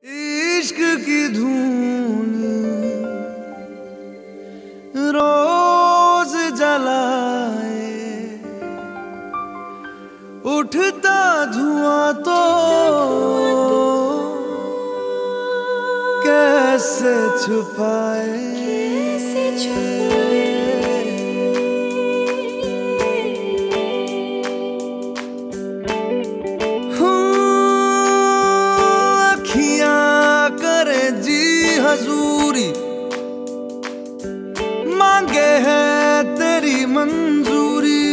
इश्क की धून रोज जलाए, उठता धुआं तो कैसे छुपाए। हजूरी मांगे है तेरी मंजूरी,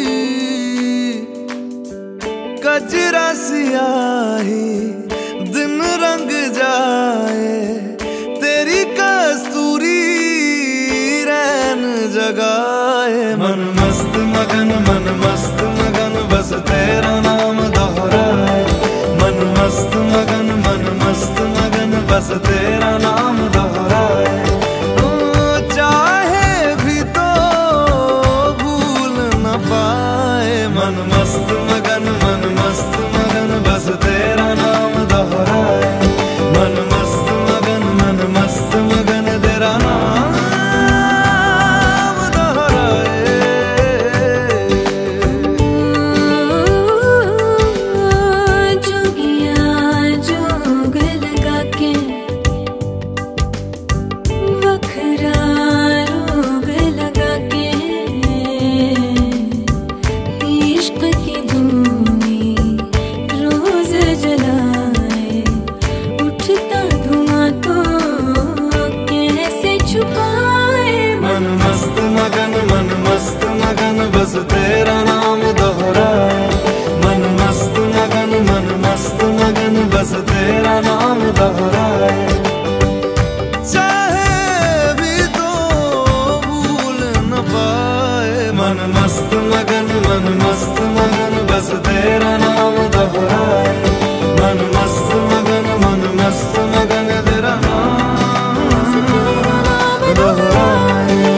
कजरा सियाही दिन रंग जाए, तेरी कस्तूरी रैन जगाए। मन मस्त मगन बस तेरा नाम दोहराए। मन मस्त मगन बस तेरा नाम दोहराए। चाहे भी तो भूल न पाए। मन मस्त मगन बस तेरा नाम दोहराए। मन मस्त मगन तेरा नाम दोहराए। जोगिया जोग लगा के वखरा रोग लगा के, इश्क की धूनी रोज जलाए, उठता धुआं तो कैसे छुपाए। मन मस्त मगन बस तेरा नाम दोहराए। मन मस्त मगन बस तेरा नाम दोहराए। चाहे भी तो भूल न पाए। मन मस्त मगन बस तेरा नाम दोहराए। मन मस्त मगन तेरा नाम दोहराए।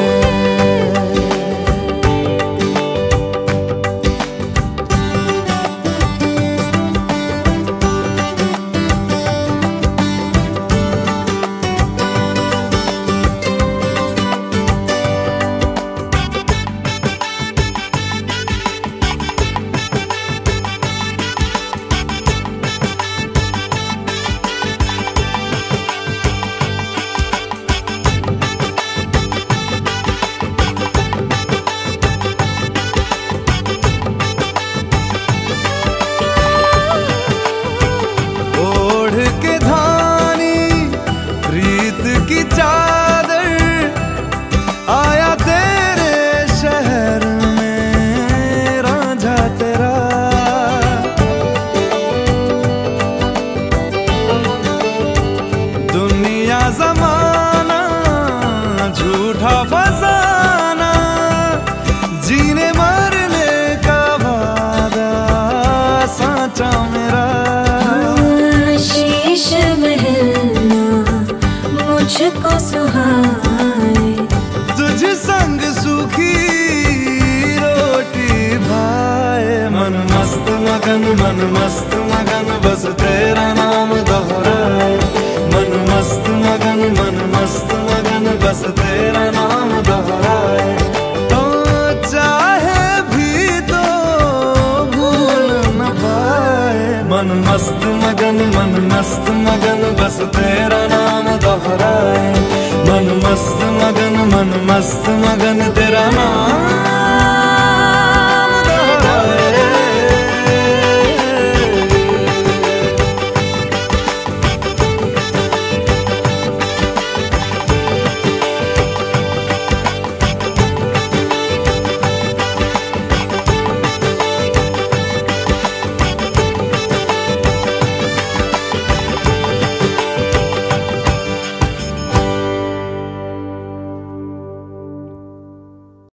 की चादर आया तेरे शहर में रांझा तेरा। दुनिया जमाना झूठा फसाना, जीने मरने का वादा साचा मेरा। शीश महलना मुझको सुहाए, तुझ संग सूखी रोटी भाए। मन मस्त मगन बस तेरा नाम दोहराए। मन मस्त मगन बस तेरा नाम दोहराए। तो चाहे भी तो भूल न पाए। मन मस्त मगन बस तेरा नाम दोहराए। मन मस्त मगन तेरा नाम